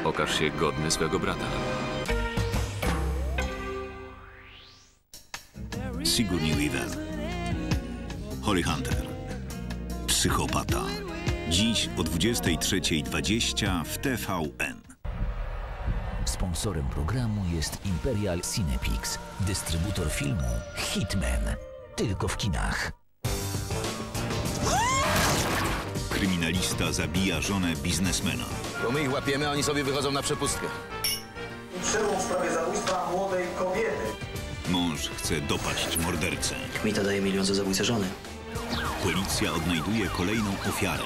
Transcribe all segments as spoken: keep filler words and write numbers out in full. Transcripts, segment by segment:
Okaż się godny swego brata. Sigourney Weaver. Holly Hunter. Psychopata. Dziś o dwudziestej trzeciej dwadzieścia w T V N. Sponsorem programu jest Imperial Cinepix, dystrybutor filmu Hitman. Tylko w kinach. Kryminalista zabija żonę biznesmena. Bo my ich łapiemy, a oni sobie wychodzą na przepustkę. Przełom w sprawie zabójstwa młodej kobiety. Mąż chce dopaść mordercę. Kmita daje milion za zabójcę żony. Policja odnajduje kolejną ofiarę.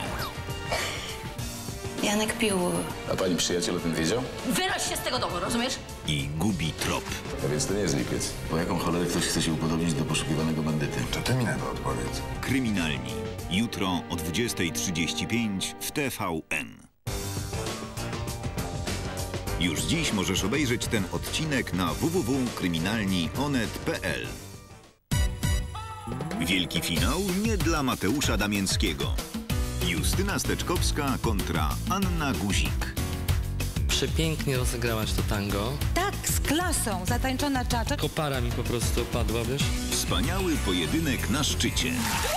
Janek pił. A pani przyjaciel o tym wiedział? Wynoś się z tego domu, rozumiesz? I gubi trop. A więc to nie jest lipiec. Po jaką cholerę ktoś chce się upodobnić do poszukiwanego bandyty? To ty mi na to odpowiedz. Kryminalni. Jutro o dwudziestej trzydzieści pięć w T V N. Już dziś możesz obejrzeć ten odcinek na w w w kropka kryminalni kropka onet kropka p l. Wielki finał nie dla Mateusza Damięckiego. Justyna Steczkowska kontra Anna Guzik. Przepięknie rozegrałaś to tango. Tak, z klasą. Zatańczona czacza. Kopara mi po prostu opadła, wiesz? Wspaniały pojedynek na szczycie.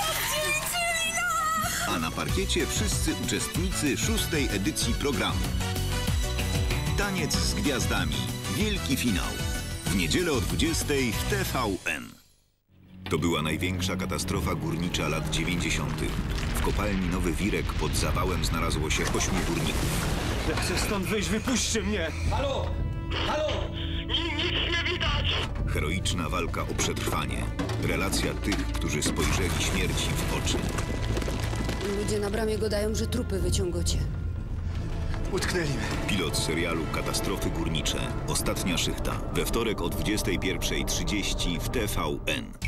A na parkiecie wszyscy uczestnicy szóstej edycji programu. Taniec z gwiazdami. Wielki finał. W niedzielę o dwudziestej w T V N. To była największa katastrofa górnicza lat dziewięćdziesiątych. W kopalni Nowy Wirek pod zawałem znalazło się ośmiu górników. Ja chcę stąd wyjść, wypuśćcie mnie! Halo! Halo! Nic nie widać! Heroiczna walka o przetrwanie. Relacja tych, którzy spojrzeli śmierci w oczy. Ludzie na bramie gadają, że trupy wyciągacie. Utknęli mnie. Pilot serialu Katastrofy Górnicze. Ostatnia szychta. We wtorek o dwudziestej pierwszej trzydzieści w T V N.